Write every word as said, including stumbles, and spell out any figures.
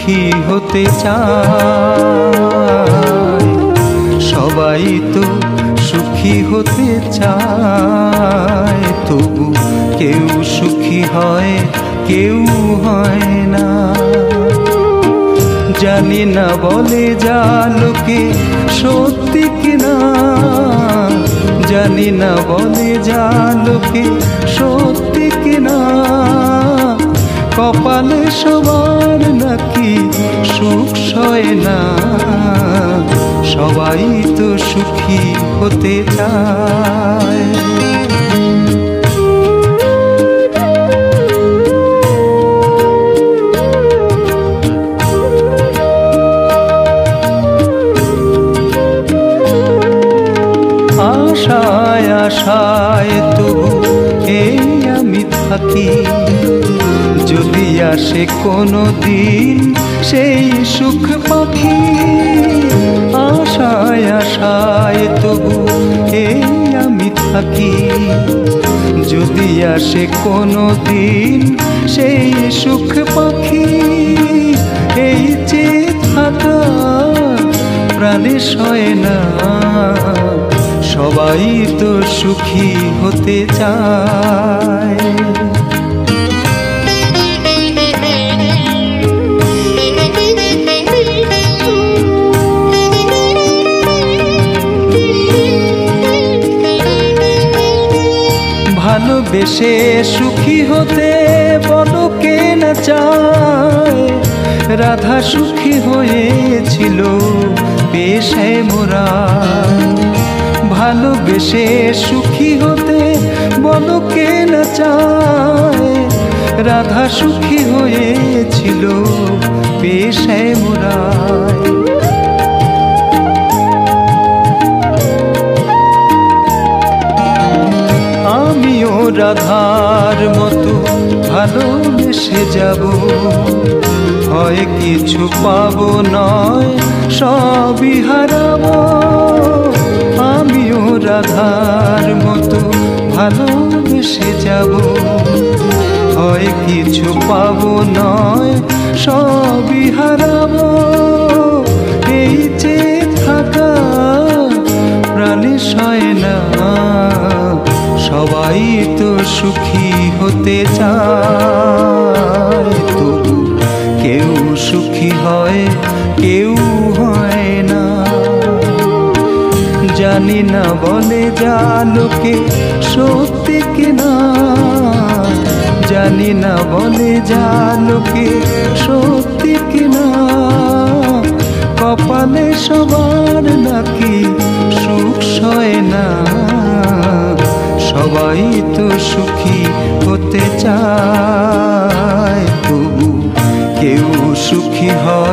সুখী হতে চায়, সবাই তো সুখী হতে চায়, তবু কেউ সুখী হয় কেউ হয় না। জানি না বলে যা লোকে সত্যি কিনা, জানি না বলে যা লোকে সত্যি কিনা, কপালে সবার নাকি সুখ সয় না, সবাই তো সুখী হতে চায়। আশায় আশায় তবু এই আমি থাকি, যদি আসে কোনো দিন সেই সুখ পাখি। আশায় আশায় তবু এই আমি থাকি, যদি আসে কোনো দিন সেই সুখ পাখি। এই যে থাকা প্রাণে সয় না, সবাই তো সুখী হতে চায়। ভালোবেসে সুখী হতে বলো কে না চায়, রাধা সুখী হয়েছিল পেশে মোরা। ভালোবেসে সুখী হতে বলো কে না চায়, রাধা সুখী হয়েছিল পেশে মোরা। আমিও রাধার মতো ভালোবেসে যাব, হয় কিছু পাবো নয় সবই হারাবো। আমিও রাধার মতো ভালোবেসে যাব, হয় কিছু পাবো নয় সবই হারাবো। এই যে থাকা প্রাণে সয় না, সবাই তো সুখী হতে চায়, তবু কেউ সুখী হয় কেউ হয় না। জানি না বলে যা লোকে সত্যি কিনা, জানি না বলে যা লোকে সত্যি কিনা, কপালে সবার নাকি সুখ সয় না, সবাই তো সুখী হতে চায়, তবু কেউ সুখী হয়